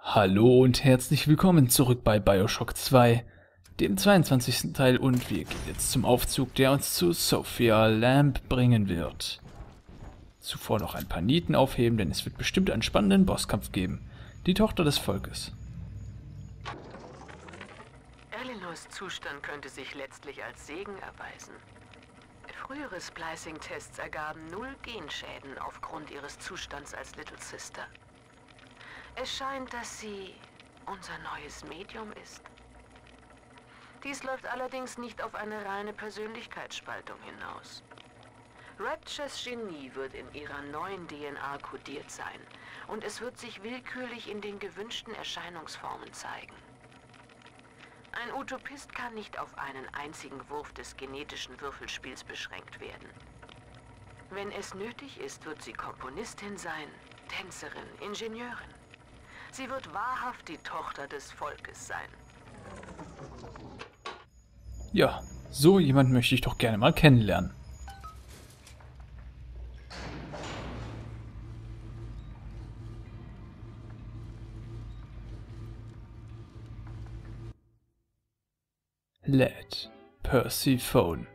Hallo und herzlich willkommen zurück bei BioShock 2, dem 22. Teil, und wir gehen jetzt zum Aufzug, der uns zu Sophia Lamb bringen wird. Zuvor noch ein paar Nieten aufheben, denn es wird bestimmt einen spannenden Bosskampf geben. Die Tochter des Volkes. Eleanors Zustand könnte sich letztlich als Segen erweisen. Frühere Splicing-Tests ergaben 0 Genschäden aufgrund ihres Zustands als Little Sister. Es scheint, dass sie unser neues Medium ist. Dies läuft allerdings nicht auf eine reine Persönlichkeitsspaltung hinaus. Raptures Genie wird in ihrer neuen DNA kodiert sein und es wird sich willkürlich in den gewünschten Erscheinungsformen zeigen. Ein Utopist kann nicht auf einen einzigen Wurf des genetischen Würfelspiels beschränkt werden. Wenn es nötig ist, wird sie Komponistin sein, Tänzerin, Ingenieurin. Sie wird wahrhaft die Tochter des Volkes sein. Ja, so jemand möchte ich doch gerne mal kennenlernen. LED Persephone.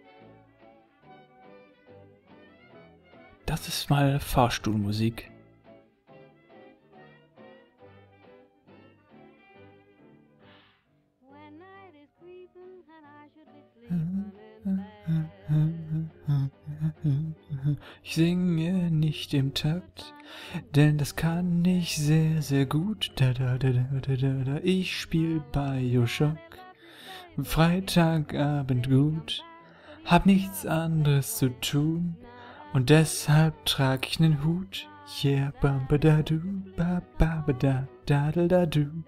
Das ist mal Fahrstuhlmusik. Ich singe nicht im Takt, denn das kann ich sehr, sehr gut. Da, da, da, da, da, da, da. Ich spiel BioShock. Freitagabend gut. Hab nichts anderes zu tun. Und deshalb trag ich nen Hut. Yeah, bamba da du, ba ba ba da da da da du.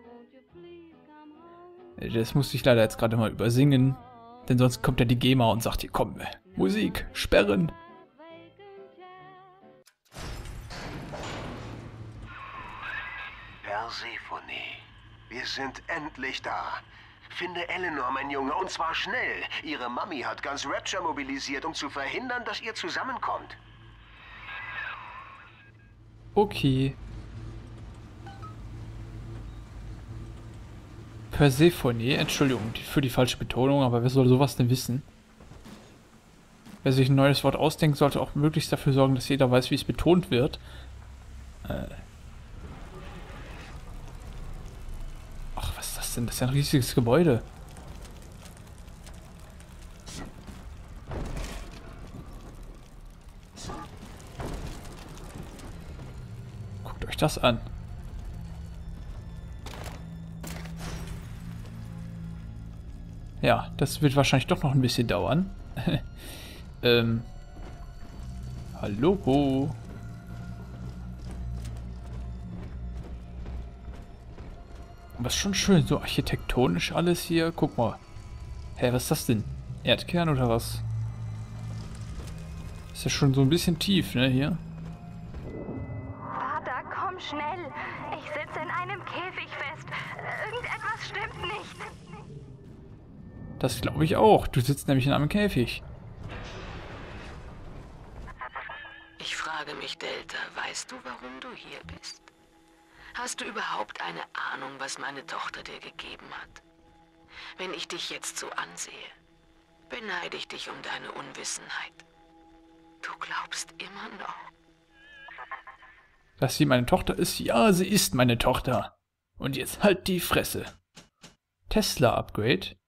Das musste ich leider jetzt gerade mal übersingen. Denn sonst kommt ja die GEMA und sagt hier, komm, Musik, sperren. Persephone, wir sind endlich da. Finde Eleanor, mein Junge, und zwar schnell. Ihre Mami hat ganz Rapture mobilisiert, um zu verhindern, dass ihr zusammenkommt. Okay. Persephone, Entschuldigung für die falsche Betonung, aber wer soll sowas denn wissen? Wer sich ein neues Wort ausdenkt, sollte auch möglichst dafür sorgen, dass jeder weiß, wie es betont wird. Ach, was ist das denn? Das ist ja ein riesiges Gebäude. Guckt euch das an. Ja, das wird wahrscheinlich doch noch ein bisschen dauern. Hallo? Aber ist schon schön, so architektonisch alles hier. Guck mal. Hä, was ist das denn? Erdkern oder was? Ist ja schon so ein bisschen tief, ne, hier? Vater, komm schnell. Ich sitze in einem Käfig fest. Irgendetwas stimmt nicht. Das glaube ich auch. Du sitzt nämlich in einem Käfig. Ich frage mich, Delta, weißt du, warum du hier bist? Hast du überhaupt eine Ahnung, was meine Tochter dir gegeben hat? Wenn ich dich jetzt so ansehe, beneide ich dich um deine Unwissenheit. Du glaubst immer noch. Dass sie meine Tochter ist? Ja, sie ist meine Tochter. Und jetzt halt die Fresse. Tesla-Upgrade.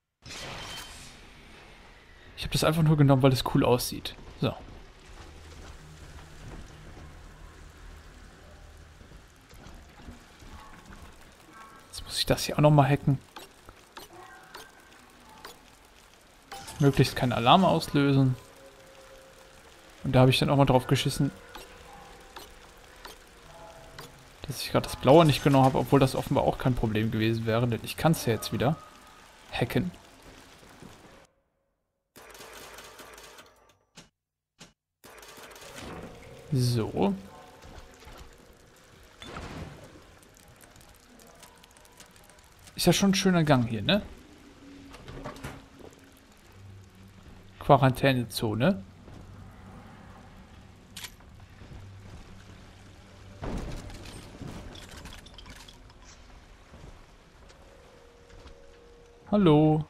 Ich habe das einfach nur genommen, weil es cool aussieht. So. Jetzt muss ich das hier auch nochmal hacken. Möglichst keinen Alarm auslösen. Und da habe ich dann auch mal drauf geschissen, dass ich gerade das Blaue nicht genommen habe, obwohl das offenbar auch kein Problem gewesen wäre, denn ich kann es ja jetzt wieder hacken. So. Ist ja schon ein schöner Gang hier, ne? Quarantänezone. Hallo.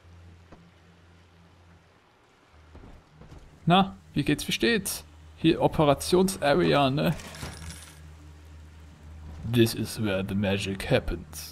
Na, wie geht's, wie steht's? Hier Operationsarea, ne? This is where the magic happens.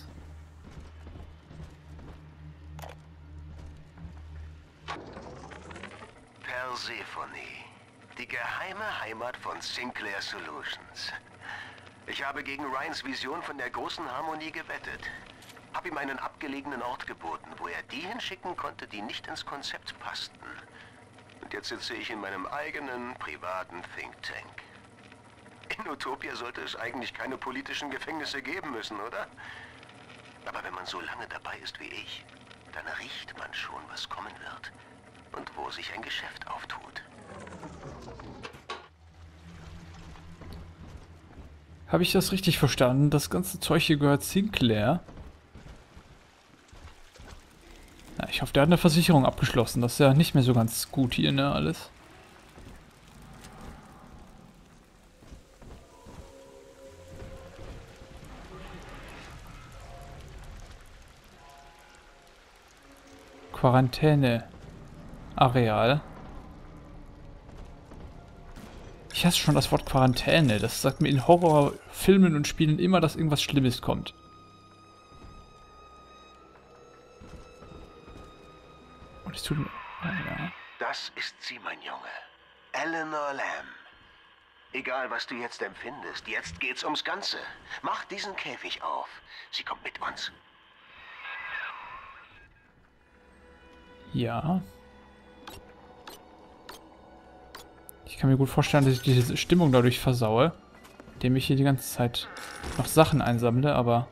Persephone, die geheime Heimat von Sinclair Solutions. Ich habe gegen Ryans Vision von der großen Harmonie gewettet. Hab ihm einen abgelegenen Ort geboten, wo er die hinschicken konnte, die nicht ins Konzept passten. Und jetzt sitze ich in meinem eigenen, privaten Think Tank. In Utopia sollte es eigentlich keine politischen Gefängnisse geben müssen, oder? Aber wenn man so lange dabei ist wie ich, dann riecht man schon, was kommen wird. Und wo sich ein Geschäft auftut. Habe ich das richtig verstanden? Das ganze Zeug hier gehört Sinclair. Ja, ich hoffe, der hat eine Versicherung abgeschlossen. Das ist ja nicht mehr so ganz gut hier, ne, alles. Quarantäne-Areal. Ich hasse schon das Wort Quarantäne. Das sagt mir in Horrorfilmen und Spielen immer, dass irgendwas Schlimmes kommt. Und es tut mir... Ja. Das ist sie, mein Junge. Eleanor Lamb. Egal, was du jetzt empfindest, jetzt geht's ums Ganze. Mach diesen Käfig auf. Sie kommt mit uns. Ja. Ich kann mir gut vorstellen, dass ich diese Stimmung dadurch versaue, indem ich hier die ganze Zeit noch Sachen einsammle, aber...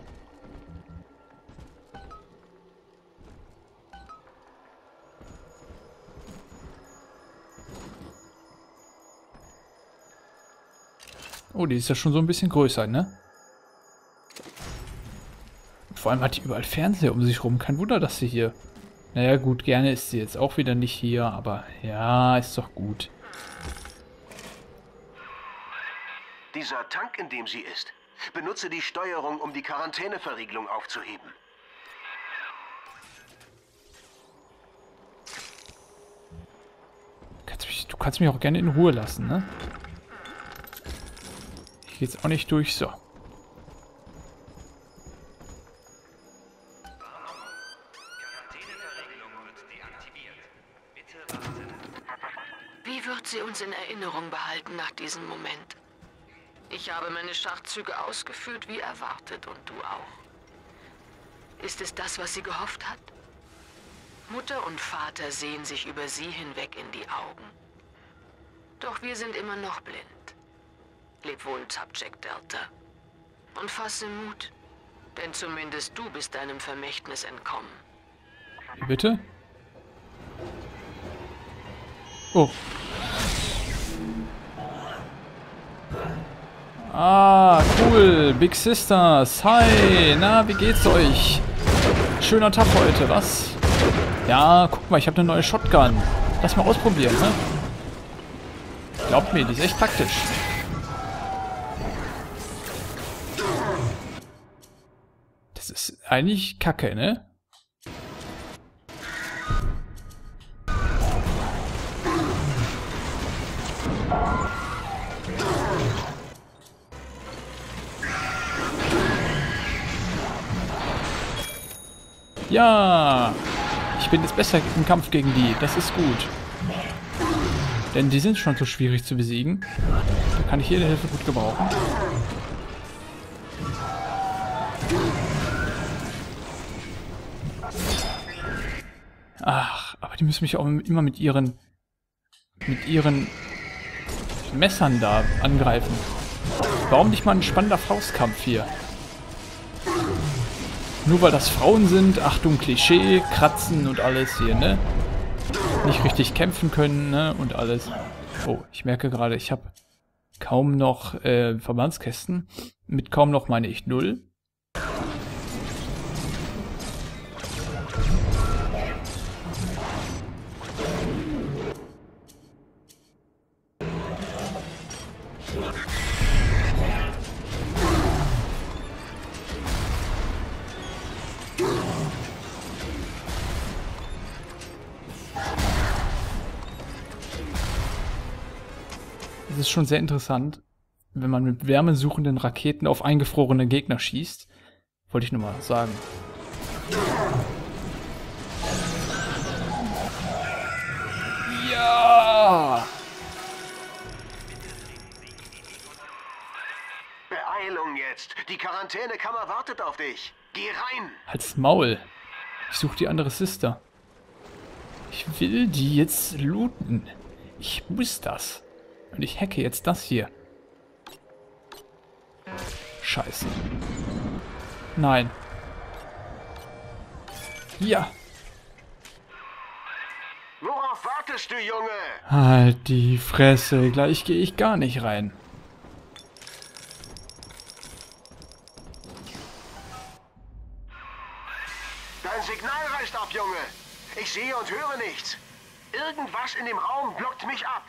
Oh, die ist ja schon so ein bisschen größer, ne? Vor allem hat die überall Fernseher um sich rum. Kein Wunder, dass sie hier... Naja gut, gerne ist sie jetzt auch wieder nicht hier, aber ja, ist doch gut. Dieser Tank, in dem sie ist. Benutze die Steuerung, um die Quarantäneverriegelung aufzuheben. Du kannst mich auch gerne in Ruhe lassen, ne? Ich gehe jetzt auch nicht durch, so. Wie wird sie uns in Erinnerung behalten nach diesem Moment? Ich habe meine Schachzüge ausgeführt wie erwartet und du auch. Ist es das, was sie gehofft hat? Mutter und Vater sehen sich über sie hinweg in die Augen. Doch wir sind immer noch blind. Leb wohl, Subject Delta. Und fasse Mut, denn zumindest du bist deinem Vermächtnis entkommen. Wie bitte? Oh. Ah, cool. Big Sisters. Hi. Na, wie geht's euch? Schöner Tag heute, was? Ja, guck mal, ich habe eine neue Shotgun. Lass mal ausprobieren, ne? Glaubt mir, die ist echt praktisch. Das ist eigentlich Kacke, ne? Ja, ich bin jetzt besser im Kampf gegen die. Das ist gut. Denn die sind schon so schwierig zu besiegen. Da kann ich jede Hilfe gut gebrauchen. Ach, aber die müssen mich auch immer mit ihren Messern da angreifen. Warum nicht mal ein spannender Faustkampf hier? Nur weil das Frauen sind, Achtung, Klischee, kratzen und alles hier, ne? Nicht richtig kämpfen können, ne? Und alles. Oh, ich merke gerade, ich habe kaum noch Verbandskästen. Mit kaum noch meine ich 0. Es ist schon sehr interessant, wenn man mit wärmesuchenden Raketen auf eingefrorene Gegner schießt. Wollte ich nur mal sagen. Ja! Beeilung jetzt. Die Quarantänekammer wartet auf dich. Geh rein. Halt's Maul. Ich suche die andere Sister. Ich will die jetzt looten. Ich muss das. Und ich hacke jetzt das hier. Scheiße. Nein. Ja. Worauf wartest du, Junge? Halt die Fresse. Gleich gehe ich gar nicht rein. Dein Signal reißt ab, Junge. Ich sehe und höre nichts. Irgendwas in dem Raum blockt mich ab.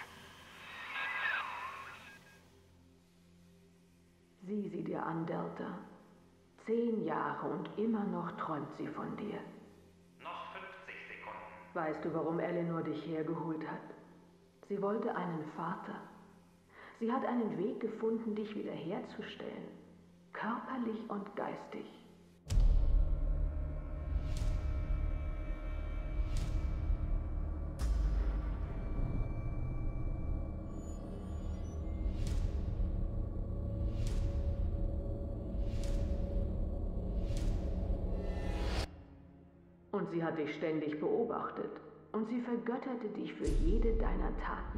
Sieh sie dir an, Delta. 10 Jahre und immer noch träumt sie von dir. Noch 50 Sekunden. Weißt du, warum Eleanor dich hergeholt hat? Sie wollte einen Vater. Sie hat einen Weg gefunden, dich wiederherzustellen. Körperlich und geistig. Und sie hat dich ständig beobachtet. Und sie vergötterte dich für jede deiner Taten.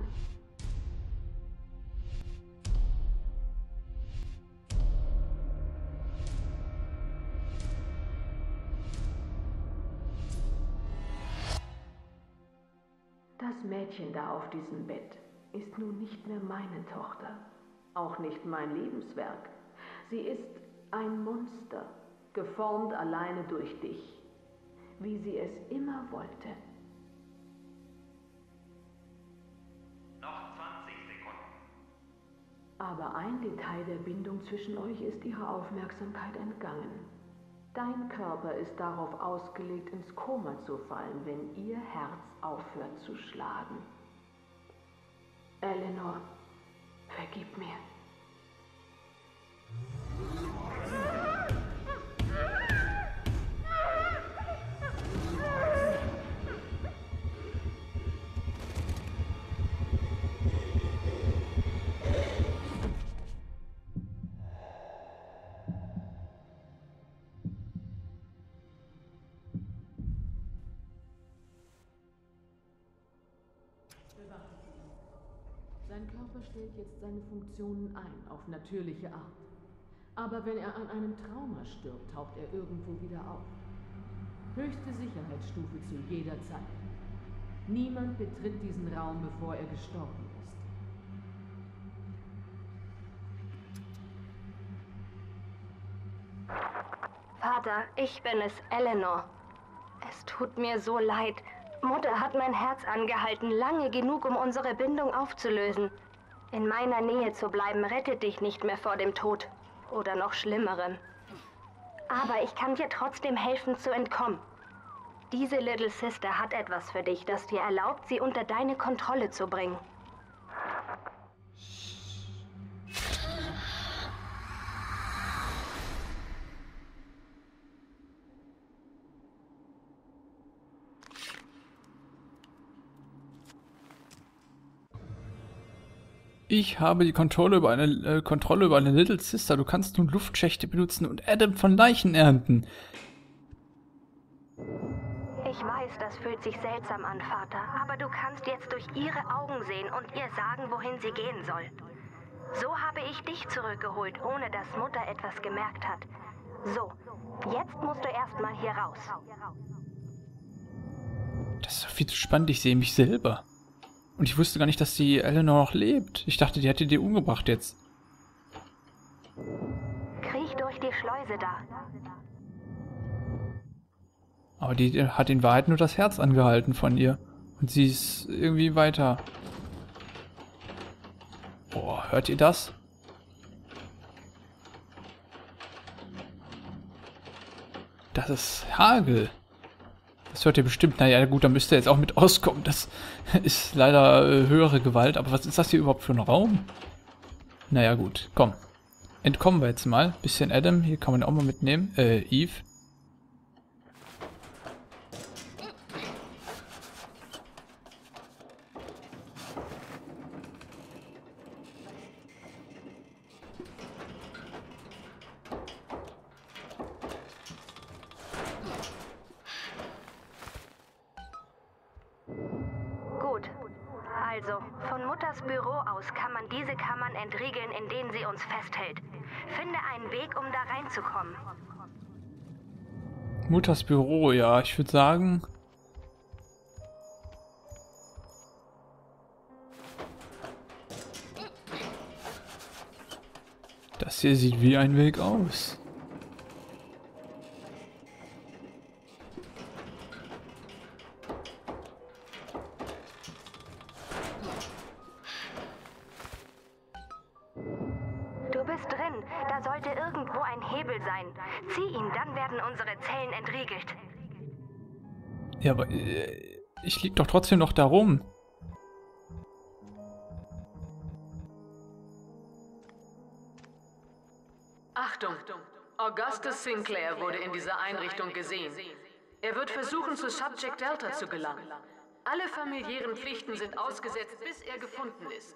Das Mädchen da auf diesem Bett ist nun nicht mehr meine Tochter. Auch nicht mein Lebenswerk. Sie ist ein Monster, geformt alleine durch dich. Wie sie es immer wollte. Noch 20 Sekunden. Aber ein Detail der Bindung zwischen euch ist ihrer Aufmerksamkeit entgangen. Dein Körper ist darauf ausgelegt, ins Koma zu fallen, wenn ihr Herz aufhört zu schlagen. Eleanor, vergib mir. Sein Körper stellt jetzt seine Funktionen ein, auf natürliche Art. Aber wenn er an einem Trauma stirbt, taucht er irgendwo wieder auf. Höchste Sicherheitsstufe zu jeder Zeit. Niemand betritt diesen Raum, bevor er gestorben ist. Vater, ich bin es, Eleanor. Es tut mir so leid. Mutter hat mein Herz angehalten, lange genug, um unsere Bindung aufzulösen. In meiner Nähe zu bleiben, rettet dich nicht mehr vor dem Tod. Oder noch Schlimmerem. Aber ich kann dir trotzdem helfen, zu entkommen. Diese Little Sister hat etwas für dich, das dir erlaubt, sie unter deine Kontrolle zu bringen. Ich habe die Kontrolle über eine Little Sister. Du kannst nun Luftschächte benutzen und Adam von Leichen ernten. Ich weiß, das fühlt sich seltsam an, Vater, aber du kannst jetzt durch ihre Augen sehen und ihr sagen, wohin sie gehen soll. So habe ich dich zurückgeholt, ohne dass Mutter etwas gemerkt hat. So, jetzt musst du erstmal hier raus. Das ist doch viel zu spannend. Ich sehe mich selber. Und ich wusste gar nicht, dass die Eleanor noch lebt. Ich dachte, die hätte die umgebracht jetzt. Kriech durch die Schleuse da. Aber die hat in Wahrheit nur das Herz angehalten von ihr. Und sie ist irgendwie weiter. Boah, hört ihr das? Das ist Hagel. Das hört ihr bestimmt. Naja, gut, da müsst ihr jetzt auch mit auskommen. Das ist leider höhere Gewalt. Aber was ist das hier überhaupt für ein Raum? Naja, gut. Komm. Entkommen wir jetzt mal. Bisschen Adam. Hier kann man auch mal mitnehmen. Eve. Also, von Mutters Büro aus kann man diese Kammern entriegeln, in denen sie uns festhält. Finde einen Weg, um da reinzukommen. Mutters Büro, ja, ich würde sagen... Das hier sieht wie ein Weg aus. Du bist drin. Da sollte irgendwo ein Hebel sein. Zieh ihn, dann werden unsere Zellen entriegelt. Ja, aber ich lieg doch trotzdem noch da rum. Achtung! Augustus Sinclair wurde in dieser Einrichtung gesehen. Er wird versuchen, zu Subject Delta zu gelangen. Alle familiären Pflichten sind ausgesetzt, bis er gefunden ist.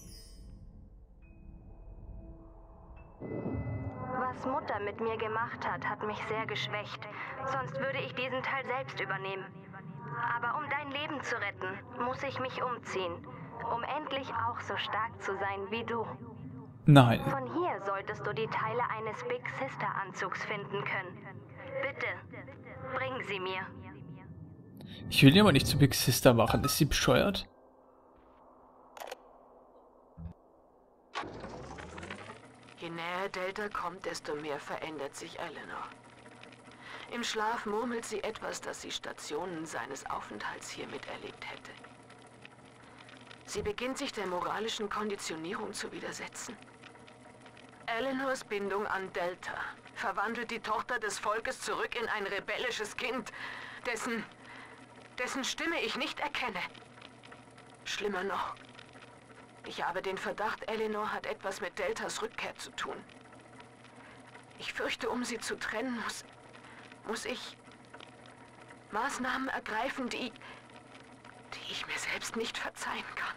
Was Mutter mit mir gemacht hat, hat mich sehr geschwächt. Sonst würde ich diesen Teil selbst übernehmen. Aber um dein Leben zu retten, muss ich mich umziehen. Um endlich auch so stark zu sein wie du. Nein. Von hier solltest du die Teile eines Big Sister Anzugs finden können. Bitte, bring sie mir. Ich will die aber nicht zu Big Sister machen. Ist sie bescheuert? Je näher Delta kommt, desto mehr verändert sich Eleanor. Im Schlaf murmelt sie etwas, das sie Stationen seines Aufenthalts hier miterlebt hätte. Sie beginnt sich der moralischen Konditionierung zu widersetzen. Eleanors Bindung an Delta verwandelt die Tochter des Volkes zurück in ein rebellisches Kind, dessen Stimme ich nicht erkenne. Schlimmer noch. Ich habe den Verdacht, Eleanor hat etwas mit Deltas Rückkehr zu tun. Ich fürchte, um sie zu trennen, muss ich Maßnahmen ergreifen, die ich mir selbst nicht verzeihen kann.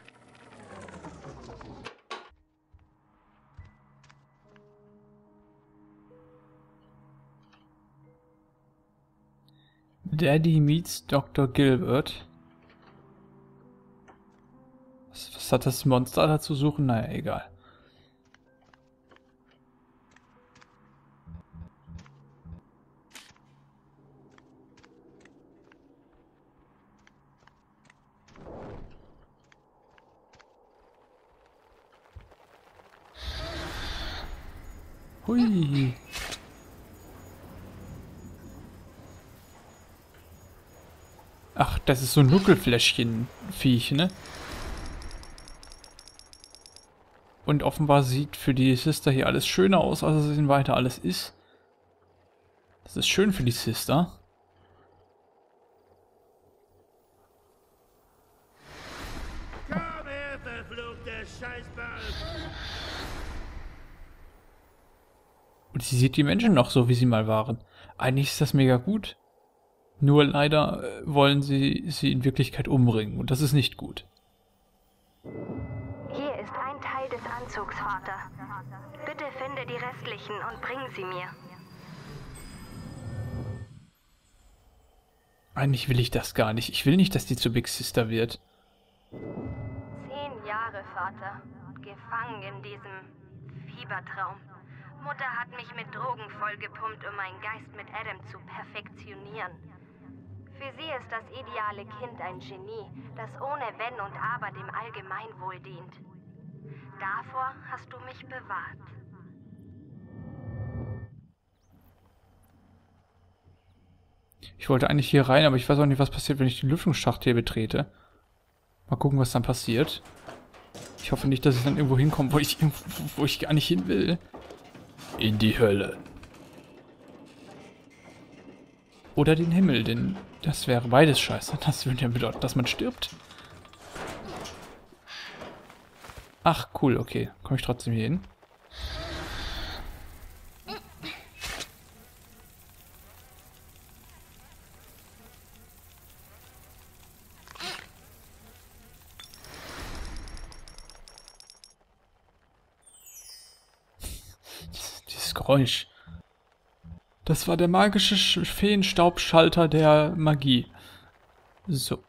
Daddy meets Dr. Gilbert. Was hat das Monster da zu suchen? Naja, egal. Hui. Ach, das ist so ein Nuckelfläschchen-Viech, ne? Und offenbar sieht für die Sister hier alles schöner aus, als es in weiter alles ist. Das ist schön für die Sister. Komm her, verfluchter Scheißball! Und sie sieht die Menschen noch so, wie sie mal waren. Eigentlich ist das mega gut. Nur leider wollen sie in Wirklichkeit umbringen. Und das ist nicht gut. Hier ist ein Teil des Anzugs, Vater. Bitte finde die restlichen und bring sie mir. Eigentlich will ich das gar nicht. Ich will nicht, dass die zu Big Sister wird. 10 Jahre, Vater. Gefangen in diesem Fiebertraum. Mutter hat mich mit Drogen vollgepumpt, um meinen Geist mit Adam zu perfektionieren. Für sie ist das ideale Kind ein Genie, das ohne Wenn und Aber dem Allgemeinwohl dient. Davor hast du mich bewahrt. Ich wollte eigentlich hier rein, aber ich weiß auch nicht, was passiert, wenn ich den Lüftungsschacht hier betrete. Mal gucken, was dann passiert. Ich hoffe nicht, dass ich dann irgendwo hinkomme, wo ich gar nicht hin will. In die Hölle. Oder den Himmel, denn das wäre beides scheiße. Das würde ja bedeuten, dass man stirbt. Ach, cool, okay. Komme ich trotzdem hier hin? Dieses Geräusch. Das war der magische Feenstaubschalter der Magie. So.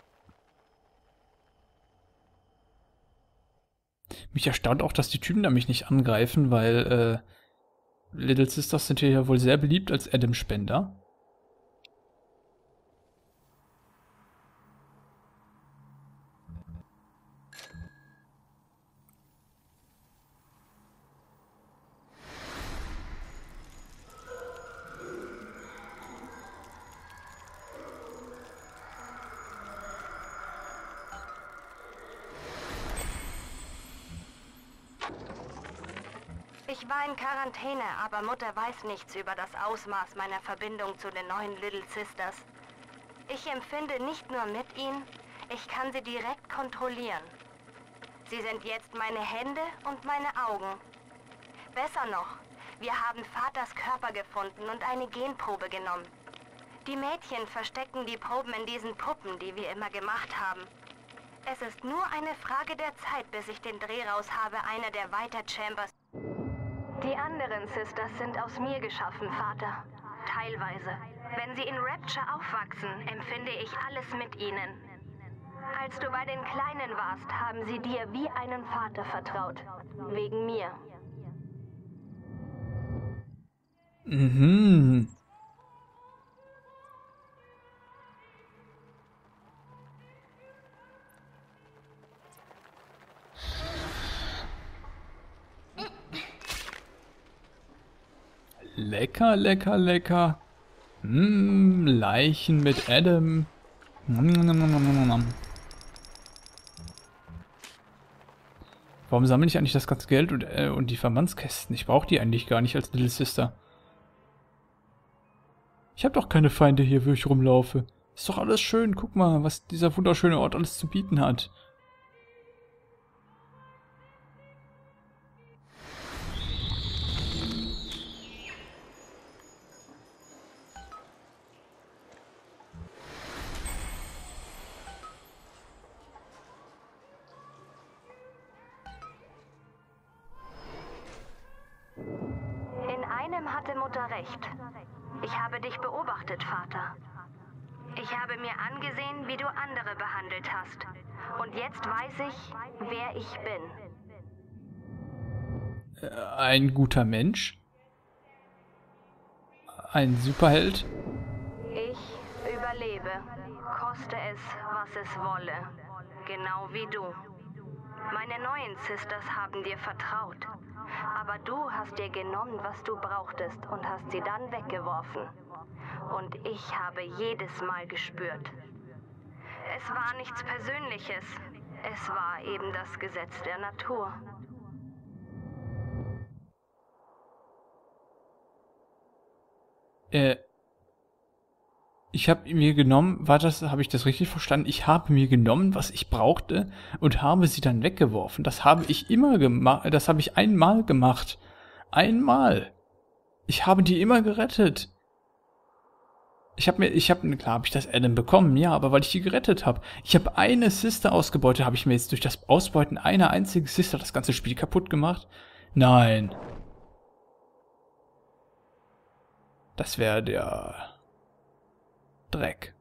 Mich erstaunt auch, dass die Typen da mich nicht angreifen, weil Little Sisters sind hier ja wohl sehr beliebt als Adam-Spender. Ich war in Quarantäne, aber Mutter weiß nichts über das Ausmaß meiner Verbindung zu den neuen Little Sisters. Ich empfinde nicht nur mit ihnen, ich kann sie direkt kontrollieren. Sie sind jetzt meine Hände und meine Augen. Besser noch, wir haben Vaters Körper gefunden und eine Genprobe genommen. Die Mädchen verstecken die Proben in diesen Puppen, die wir immer gemacht haben. Es ist nur eine Frage der Zeit, bis ich den Dreh raus habe, einer der Vita Chambers. Die anderen Sisters sind aus mir geschaffen, Vater. Teilweise. Wenn sie in Rapture aufwachsen, empfinde ich alles mit ihnen. Als du bei den Kleinen warst, haben sie dir wie einen Vater vertraut. Wegen mir. Mhm. Lecker, lecker, lecker. Leichen mit Adam. Warum sammle ich eigentlich das ganze Geld und die Verbandskästen? Ich brauche die eigentlich gar nicht als Little Sister. Ich habe doch keine Feinde hier, wo ich rumlaufe. Ist doch alles schön. Guck mal, was dieser wunderschöne Ort alles zu bieten hat. In einem hatte Mutter recht. Ich habe dich beobachtet, Vater. Ich habe mir angesehen, wie du andere behandelt hast. Und jetzt weiß ich, wer ich bin. Ein guter Mensch? Ein Superheld? Ich überlebe, koste es, was es wolle. Genau wie du. Meine neuen Sisters haben dir vertraut. Aber du hast dir genommen, was du brauchtest und hast sie dann weggeworfen. Und ich habe jedes Mal gespürt. Es war nichts Persönliches. Es war eben das Gesetz der Natur. Ich habe mir genommen, habe ich das richtig verstanden? Ich habe mir genommen, was ich brauchte und habe sie dann weggeworfen. Das habe ich immer gemacht, das habe ich einmal gemacht. Einmal. Ich habe die immer gerettet. Klar habe ich das Adam bekommen, ja, aber weil ich die gerettet habe. Ich habe eine Sister ausgebeutet, habe ich mir jetzt durch das Ausbeuten einer einzigen Sister das ganze Spiel kaputt gemacht? Nein. Das wäre der Dreck.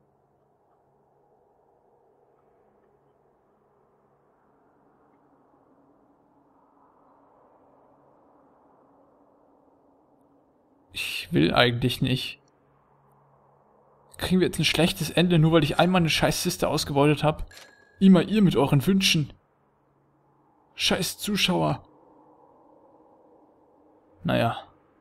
Ich will eigentlich nicht. Kriegen wir jetzt ein schlechtes Ende, nur weil ich einmal eine scheiß Sister ausgebeutet habe? Immer ihr mit euren Wünschen. Scheiß Zuschauer. Naja.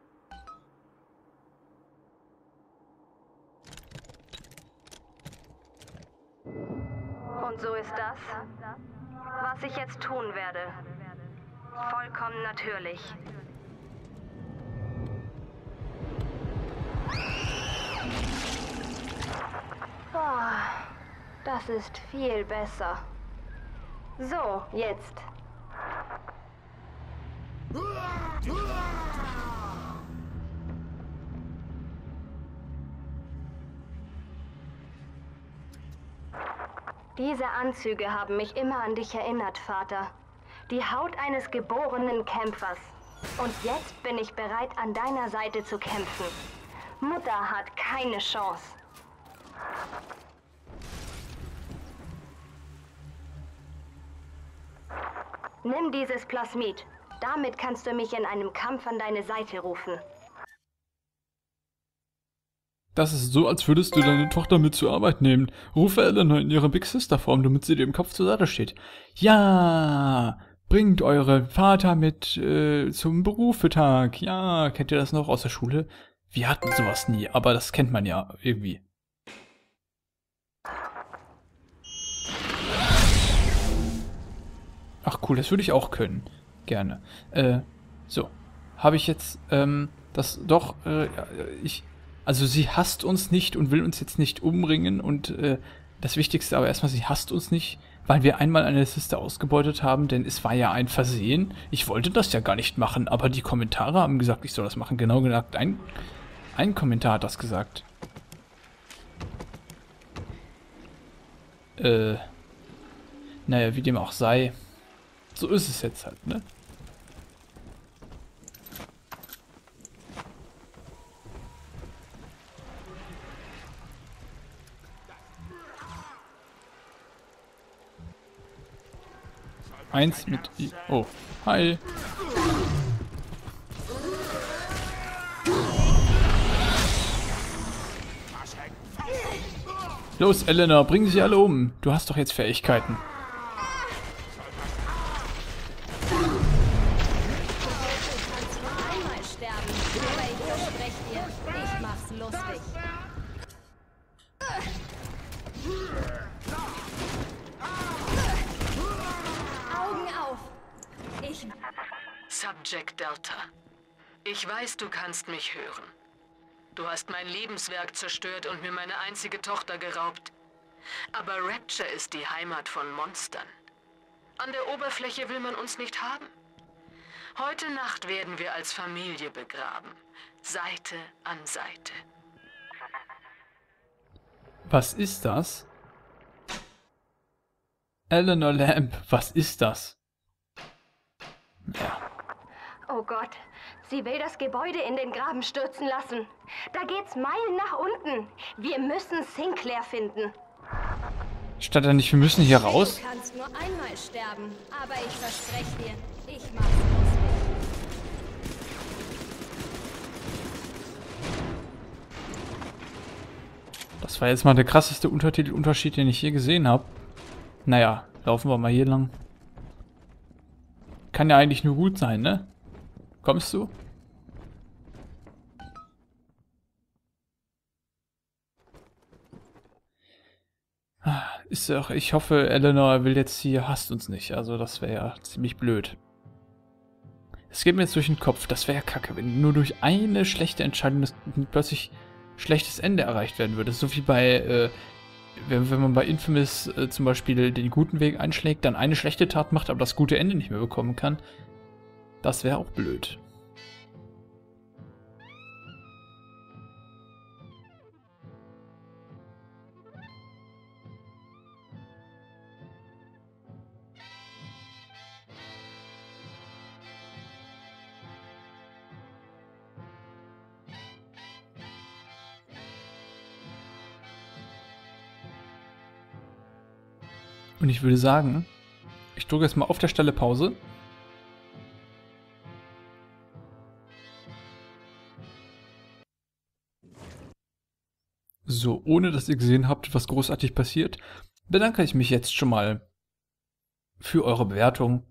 Und so ist das, was ich jetzt tun werde. Vollkommen natürlich. Das ist viel besser. So, jetzt. Diese Anzüge haben mich immer an dich erinnert, Vater. Die Haut eines geborenen Kämpfers. Und jetzt bin ich bereit, an deiner Seite zu kämpfen. Mutter hat keine Chance. Nimm dieses Plasmid. Damit kannst du mich in einem Kampf an deine Seite rufen. Das ist so, als würdest du deine Tochter mit zur Arbeit nehmen. Rufe Eleanor in ihre Big Sister Form, damit sie dir im Kopf zur Seite steht. Ja, bringt euren Vater mit zum Berufetag. Ja, kennt ihr das noch aus der Schule? Wir hatten sowas nie, aber das kennt man ja irgendwie. Ach cool, das würde ich auch können. Gerne. So. Habe ich jetzt, das doch, also sie hasst uns nicht und will uns jetzt nicht umbringen und das Wichtigste aber erstmal, sie hasst uns nicht, weil wir einmal eine Sister ausgebeutet haben, denn es war ja ein Versehen. Ich wollte das ja gar nicht machen, aber die Kommentare haben gesagt, ich soll das machen. Genau gesagt, ein Kommentar hat das gesagt. Naja, wie dem auch sei. So ist es jetzt halt, ne? Eins mit... Oh, hi. Los, Eleanor, bring sie alle um. Du hast doch jetzt Fähigkeiten. Einmal sterben, aber ich verspreche dir, ich mach's lustig. Augen auf! Subject Delta. Ich weiß, du kannst mich hören. Du hast mein Lebenswerk zerstört und mir meine einzige Tochter geraubt. Aber Rapture ist die Heimat von Monstern. An der Oberfläche will man uns nicht haben. Heute Nacht werden wir als Familie begraben. Seite an Seite. Was ist das? Eleanor Lamb, was ist das? Ja. Oh Gott, sie will das Gebäude in den Graben stürzen lassen. Da geht's Meilen nach unten. Wir müssen Sinclair finden. Stand da nicht, wir müssen hier raus? Du kannst nur einmal sterben, aber ich verspreche dir, ich mach's lustig. Das war jetzt mal der krasseste Untertitelunterschied, den ich je gesehen habe. Naja, laufen wir mal hier lang. Kann ja eigentlich nur gut sein, ne? Kommst du? Ist doch, ich hoffe, Eleanor will jetzt hier, hasst uns nicht. Also das wäre ja ziemlich blöd. Es geht mir jetzt durch den Kopf, das wäre ja kacke, wenn nur durch eine schlechte Entscheidung das plötzlich schlechtes Ende erreicht werden würde. So wie bei, wenn man bei Infamous zum Beispiel den guten Weg einschlägt, dann eine schlechte Tat macht, aber das gute Ende nicht mehr bekommen kann. Das wäre auch blöd. Und ich würde sagen, ich drücke jetzt mal auf der Stelle Pause. So, ohne dass ihr gesehen habt, was großartig passiert, bedanke ich mich jetzt schon mal für eure Bewertung,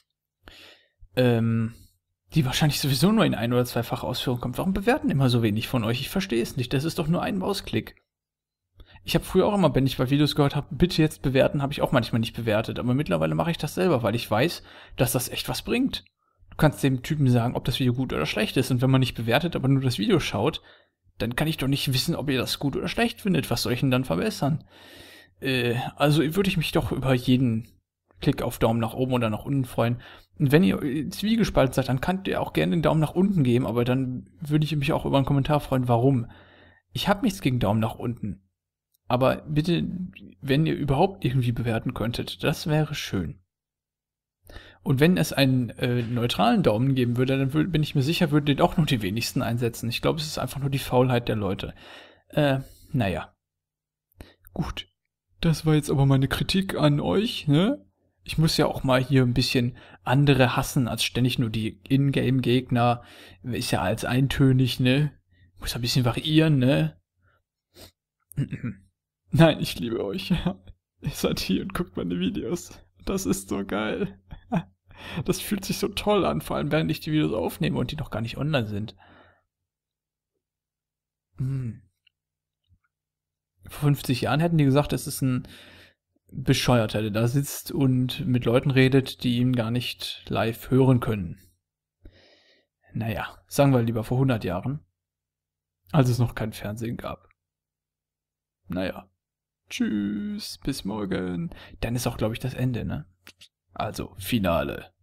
die wahrscheinlich sowieso nur in ein- oder zweifacher Ausführung kommt. Warum bewerten immer so wenig von euch? Ich verstehe es nicht. Das ist doch nur ein Mausklick. Ich habe früher auch immer, wenn ich bei Videos gehört habe, bitte jetzt bewerten, habe ich auch manchmal nicht bewertet. Aber mittlerweile mache ich das selber, weil ich weiß, dass das echt was bringt. Du kannst dem Typen sagen, ob das Video gut oder schlecht ist. Und wenn man nicht bewertet, aber nur das Video schaut, dann kann ich doch nicht wissen, ob ihr das gut oder schlecht findet. Was soll ich denn dann verbessern? Also würde ich mich doch über jeden Klick auf Daumen nach oben oder nach unten freuen. Und wenn ihr zwiegespalten seid, dann könnt ihr auch gerne den Daumen nach unten geben, aber dann würde ich mich auch über einen Kommentar freuen, warum. Ich habe nichts gegen Daumen nach unten. Aber bitte, wenn ihr überhaupt irgendwie bewerten könntet, das wäre schön. Und wenn es einen neutralen Daumen geben würde, dann bin ich mir sicher, würden den auch nur die wenigsten einsetzen. Ich glaube, es ist einfach nur die Faulheit der Leute. Naja. Gut. Das war jetzt aber meine Kritik an euch, ne? Ich muss ja auch mal hier ein bisschen andere hassen, als ständig nur die Ingame-Gegner. Ist ja als eintönig, ne? Muss ein bisschen variieren, ne? Nein, ich liebe euch. Ihr seid hier und guckt meine Videos. Das ist so geil. Das fühlt sich so toll an, vor allem während ich die Videos aufnehme und die noch gar nicht online sind. Vor 50 Jahren hätten die gesagt, es ist ein Bescheuerter, der da sitzt und mit Leuten redet, die ihn gar nicht live hören können. Naja, sagen wir lieber vor 100 Jahren, als es noch kein Fernsehen gab. Naja, tschüss, bis morgen. Dann ist auch, glaube ich, das Ende, ne? Also, Finale.